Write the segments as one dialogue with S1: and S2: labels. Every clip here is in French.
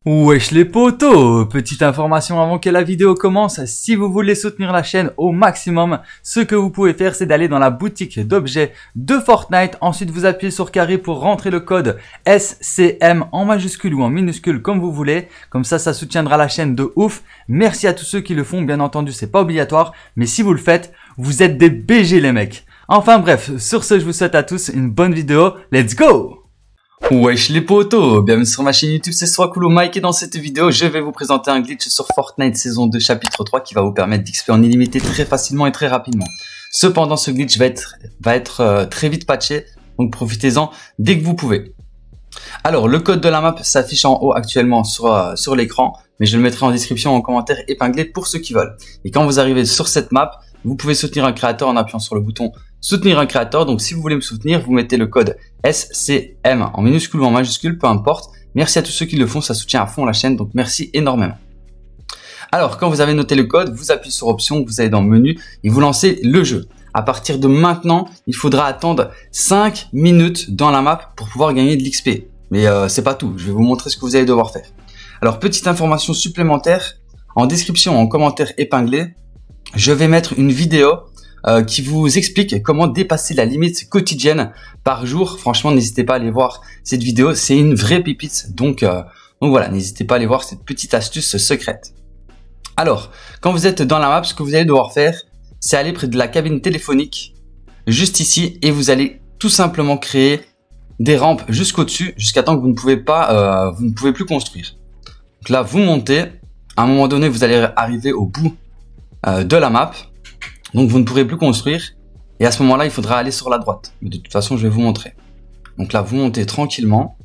S1: Wesh les potos, petite information avant que la vidéo commence, si vous voulez soutenir la chaîne au maximum, ce que vous pouvez faire c'est d'aller dans la boutique d'objets de Fortnite, ensuite vous appuyez sur carré pour rentrer le code SCM en majuscule ou en minuscule comme vous voulez, comme ça soutiendra la chaîne de ouf. Merci à tous ceux qui le font, bien entendu c'est pas obligatoire, mais si vous le faites, vous êtes des BG les mecs. Enfin bref, sur ce je vous souhaite à tous une bonne vidéo, let's go! Wesh les potos, bienvenue sur ma chaîne YouTube, c'est Swakulo Mike et dans cette vidéo je vais vous présenter un glitch sur Fortnite saison 2 chapitre 3 qui va vous permettre d'XP en illimité très facilement et très rapidement. Cependant ce glitch va être très vite patché, donc profitez-en dès que vous pouvez. Alors le code de la map s'affiche en haut actuellement sur l'écran, mais je le mettrai en description en commentaire épinglé pour ceux qui veulent. Et quand vous arrivez sur cette map, vous pouvez soutenir un créateur en appuyant sur le bouton soutenir un créateur. Donc si vous voulez me soutenir, vous mettez le code SCM en minuscule ou en majuscule, peu importe. Merci à tous ceux qui le font, ça soutient à fond la chaîne, donc merci énormément. Alors quand vous avez noté le code, vous appuyez sur option, vous allez dans menu et vous lancez le jeu. À partir de maintenant, il faudra attendre 5 minutes dans la map pour pouvoir gagner de l'XP. Mais c'est pas tout, je vais vous montrer ce que vous allez devoir faire. Alors petite information supplémentaire, en description, en commentaire épinglé, je vais mettre une vidéo qui vous explique comment dépasser la limite quotidienne par jour. Franchement, n'hésitez pas à aller voir cette vidéo, c'est une vraie pépite. Donc voilà, n'hésitez pas à aller voir cette petite astuce secrète. Alors, quand vous êtes dans la map, ce que vous allez devoir faire, c'est aller près de la cabine téléphonique, juste ici, et vous allez tout simplement créer des rampes jusqu'au-dessus, jusqu'à temps que vous ne pouvez plus construire. Donc là, vous montez. À un moment donné, vous allez arriver au bout de la map. Donc vous ne pourrez plus construire. Et à ce moment-là, il faudra aller sur la droite. Mais de toute façon, je vais vous montrer. Donc là, vous montez tranquillement.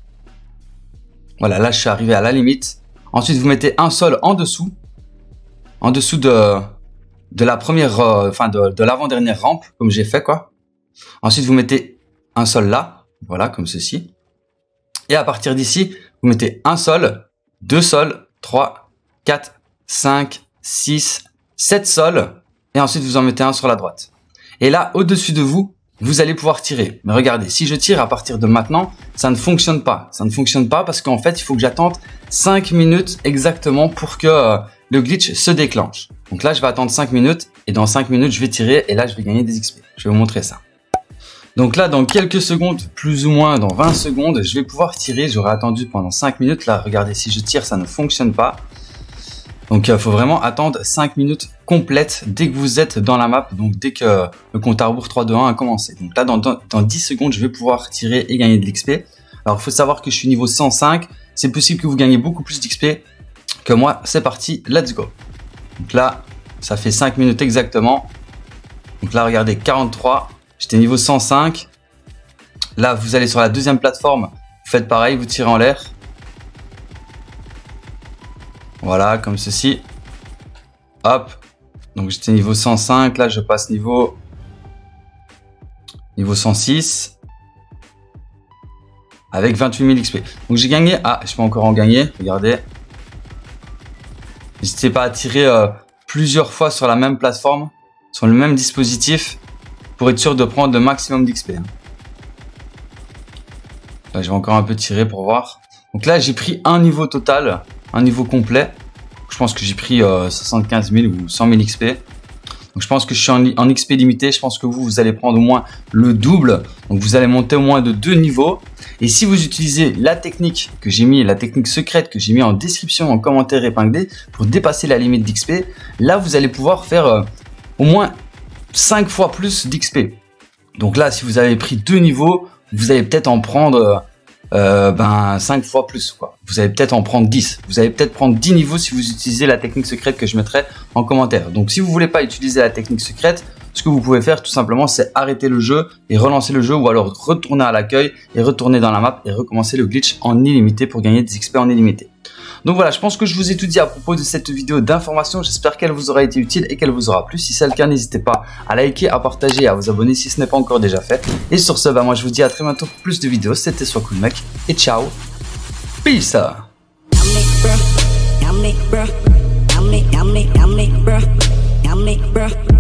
S1: Voilà, là, je suis arrivé à la limite. Ensuite, vous mettez un sol en dessous. En dessous de la première, de l'avant-dernière rampe, comme j'ai fait, quoi. Ensuite, vous mettez un sol là. Voilà, comme ceci. Et à partir d'ici, vous mettez un sol, deux sols, 3, 4, 5, 6, 7 sols. Et ensuite, vous en mettez un sur la droite. Et là, au-dessus de vous, vous allez pouvoir tirer. Mais regardez, si je tire à partir de maintenant, ça ne fonctionne pas. Ça ne fonctionne pas parce qu'en fait, il faut que j'attende 5 minutes exactement pour que le glitch se déclenche. Donc là, je vais attendre 5 minutes. Et dans 5 minutes, je vais tirer. Et là, je vais gagner des XP. Je vais vous montrer ça. Donc là, dans quelques secondes, plus ou moins dans 20 secondes, je vais pouvoir tirer. J'aurai attendu pendant 5 minutes. Là, regardez, si je tire, ça ne fonctionne pas. Donc il faut vraiment attendre 5 minutes complètes dès que vous êtes dans la map, donc dès que le compte à rebours 3, 2, 1 a commencé. Donc là dans 10 secondes je vais pouvoir tirer et gagner de l'XP. Alors il faut savoir que je suis niveau 105, c'est possible que vous gagnez beaucoup plus d'XP que moi. C'est parti, let's go. Donc là ça fait 5 minutes exactement. Donc là regardez 43, j'étais niveau 105. Là vous allez sur la deuxième plateforme, vous faites pareil, vous tirez en l'air. Voilà, comme ceci. Hop. Donc j'étais niveau 105. Là, je passe niveau 106. Avec 28 000 XP. Donc j'ai gagné. Ah, je peux encore en gagner. Regardez. N'hésitez pas à tirer plusieurs fois sur la même plateforme. Sur le même dispositif. Pour être sûr de prendre le maximum d'XP. Là, je vais encore un peu tirer pour voir. Donc là, j'ai pris un niveau total. Un niveau complet. Je pense que j'ai pris 75 000 ou 100 000 XP. Donc je pense que je suis en XP limité. Je pense que vous allez prendre au moins le double. Donc vous allez monter au moins de 2 niveaux. Et si vous utilisez la technique que j'ai mis, la technique secrète que j'ai mis en description, en commentaire épinglé, pour dépasser la limite d'XP, là vous allez pouvoir faire au moins 5 fois plus d'XP. Donc là, si vous avez pris 2 niveaux, vous allez peut-être en prendre 5 fois plus, quoi. Vous allez peut-être en prendre 10. Vous allez peut-être prendre 10 niveaux si vous utilisez la technique secrète que je mettrai en commentaire. Donc si vous voulez pas utiliser la technique secrète, ce que vous pouvez faire tout simplement, c'est arrêter le jeu et relancer le jeu, ou alors retourner à l'accueil et retourner dans la map et recommencer le glitch en illimité pour gagner des XP en illimité. Donc voilà, je pense que je vous ai tout dit à propos de cette vidéo d'information. J'espère qu'elle vous aura été utile et qu'elle vous aura plu. Si c'est le cas, n'hésitez pas à liker, à partager et à vous abonner si ce n'est pas encore déjà fait. Et sur ce, moi je vous dis à très bientôt pour plus de vidéos. C'était Swakulo Mike et ciao. Peace. Yummy, bruh.